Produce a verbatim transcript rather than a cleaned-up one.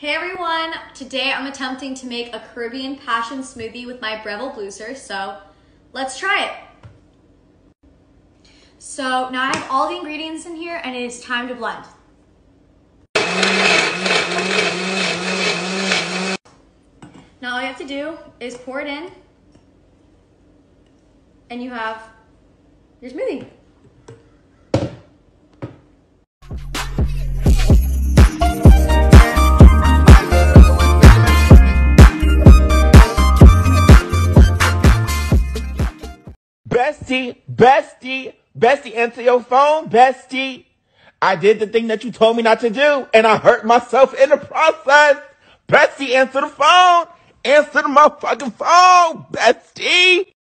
Hey everyone, today I'm attempting to make a Caribbean passion smoothie with my Breville Blueser, so let's try it. So now I have all the ingredients in here and it is time to blend. Now all you have to do is pour it in and you have your smoothie. Bestie, bestie, bestie, answer your phone, bestie. I did the thing that you told me not to do, and I hurt myself in the process. Bestie, answer the phone. Answer the motherfucking phone, bestie.